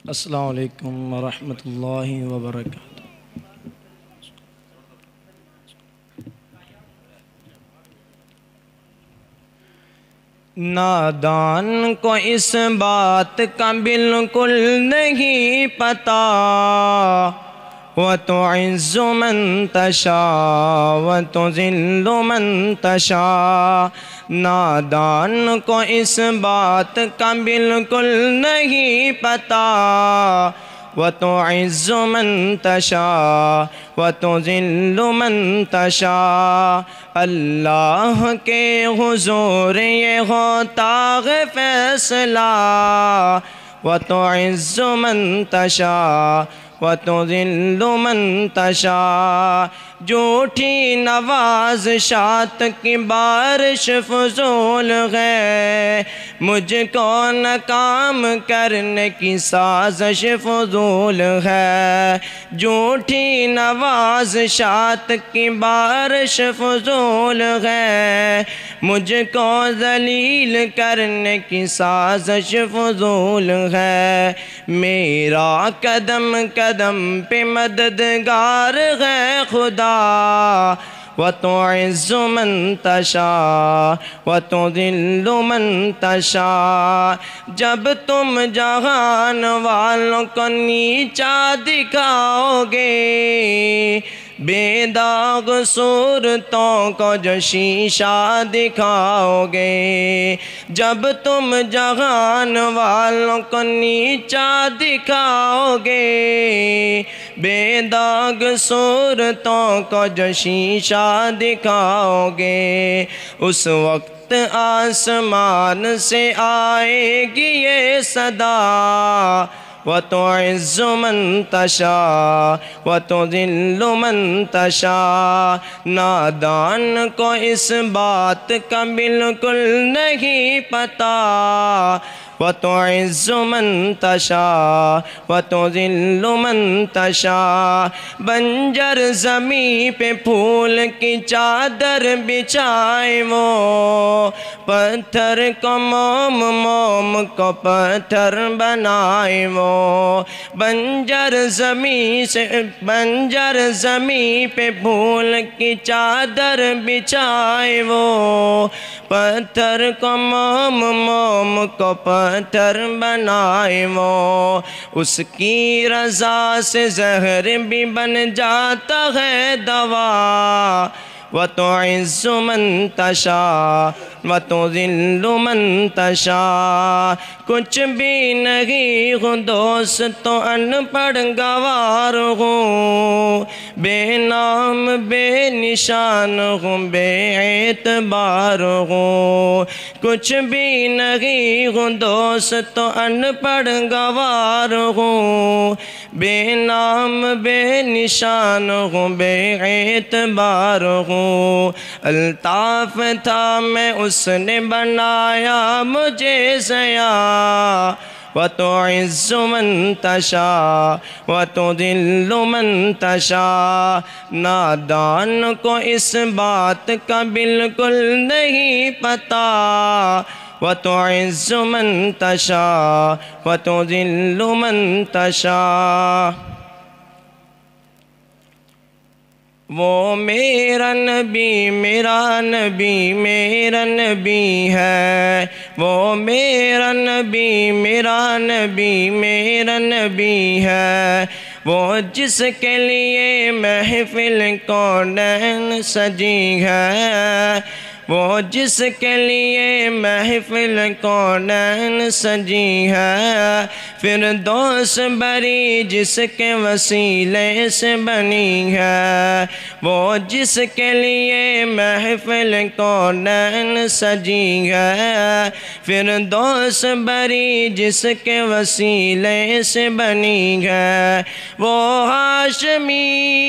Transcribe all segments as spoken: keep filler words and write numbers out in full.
السلام علیکم ورحمۃ اللہ وبرکاتہ۔ نادان کو اس بات کا بالکل نہیں پتا، وَتُعِزُّ مَن تَشَاءُ وَتُذِلُّ مَن تَشَاءُ۔ نادان کو اس بات کا بالکل نہیں پتا، وَتُعِزُّ مَن تَشَاءُ وَتُذِلُّ مَن تَشَاءُ۔ اللہ کے حضور یہ ہوتا ہے فیصلہ، وَتُعِزُّ مَن تَشَاءُ وَتُذِلُّ مَن تَشَاءُ۔ جھوٹی نوازشات کی بارش فضول ہے، مجھ کو ناکام کرنے کی سازش فضول ہے۔ جھوٹی نوازشات کی بارش فضول ہے، مجھ کو ذلیل کرنے کی سازش فضول ہے۔ میرا قدم قدم پہ مددگار ہے خدا، وَتُعِزُّ مَن تَشَاءُ وَتُذِلُّ مَن تَشَاءُ۔ جب تم جہان والوں کو نیچا دکھاؤ گے، بے داغ صورتوں کو جو شیشہ دکھاؤ گے، جب تم جہان والوں کو نیچا دکھاؤ گے، بے داغ صورتوں کو جو شیشہ دکھاؤ گے، اس وقت آسمان سے آئے گی یہ صدا، وَتُعِزُّ مَن تَشَاءُ وَتُذِلُّ مَن تَشَاءُ۔ نادان کو اس بات کا بالکل نہیں پتا، وَتُعِزُّ مَن تَشَاءُ وَتُذِلُّ مَن تَشَاءُ۔ بنجر زمیں پہ پھول کی چادر بچھائے وہ، پتھر کو موم موم کو پتھر بنائے وہ۔ بنجر زمیں سے بنجر زمیں پہ پھول کی چادر بچھائے وہ، پتھر کو موم موم کو پتھر بنائے وہ۔ اس کی رضا سے زہر بھی بن جاتا ہے دوا، وَتُعِزُّ مَن تَشَاءُ وَتُذِلُّ مَن تَشَاءُ۔ کچھ بھی نہیں ہوں دوست ان پڑھ گوار ہوں، بے نام بے نشان ہوں بے اعتبار ہوں۔ کچھ بھی نہیں ہوں دوست ان پڑھ گوار ہوں، بے نام بے نشان ہوں بے اعتبار ہوں۔ الطاف تھا میں اس نے بنایا مجھے ضیاء، وَتُعِزُّ مَن تَشَاءُ وَتُذِلُّ مَن تَشَاءُ۔ نادان کو اس بات کا بالکل نہیں پتا، وَتُعِزُّ مَن تَشَاءُ وَتُذِلُّ مَن تَشَاءُ۔ وہ میرا نبی میرا نبی میرا نبی ہے، وہ میرا نبی میرا نبی میرا نبی ہے، وہ جس کے لیے محفل کونین سجی ہے، وہ جس کے لیے محفل کونین سجی ہے، فردوس بری جس کے وسیلے سے بنی ہے، وہ جس کے لیے محفل کونین سجی ہے، فردوس بری جس کے وسیلے سے بنی ہے، وہ ہاشمی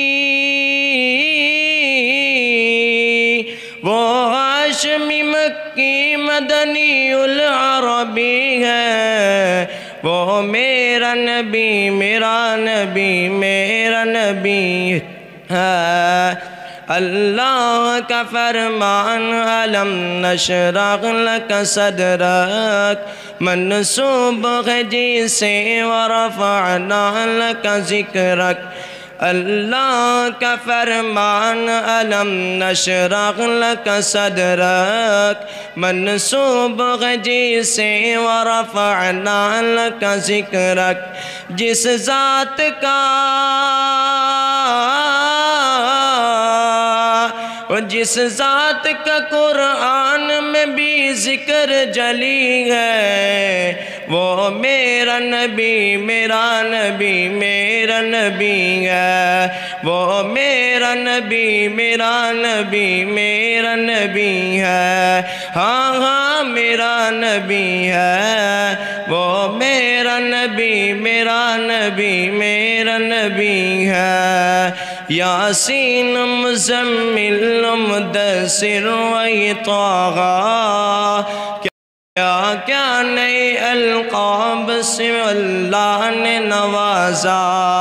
وہ ہاشمی مکی مدنی العربی ہے، وہ میرا نبی میرا نبی میرا نبی ہے۔ اللہ کا فرمان علم نشرح لک صدرک منسوب ہے جسے ورفعنا لک ذکرک اللہ کا فرمان علم نشرح لک صدرک منسوب ہے جسے ورفعنا لک ذکرک جس ذات کا جس ذات کا قرآن میں بھی ذکر جلی ہے وہ میرا نبی میرا نبی میرا نبی ہے وہ میرا نبی میرا نبی میرا نبی ہے ہاں ہاں میرا نبی ہے وہ میرا نبی میرا نبی میرا نبی ہے یاسین مزمل مدثر و طاغا کیا کیا نئے القاب سے اللہ نے نوازا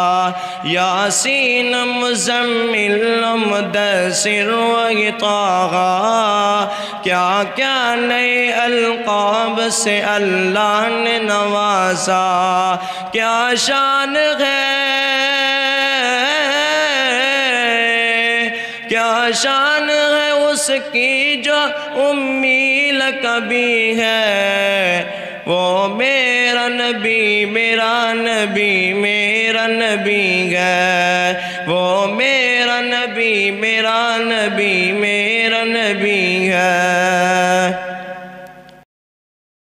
یاسین مزمل مدثر و طاغا کیا کیا نئے القاب سے اللہ نے نوازا کیا شان ہے کیا شان ہے اس کی جو امی لقبی ہے وہ میرا نبی میرا نبی میرا نبی ہے وہ میرا نبی میرا نبی میرا نبی ہے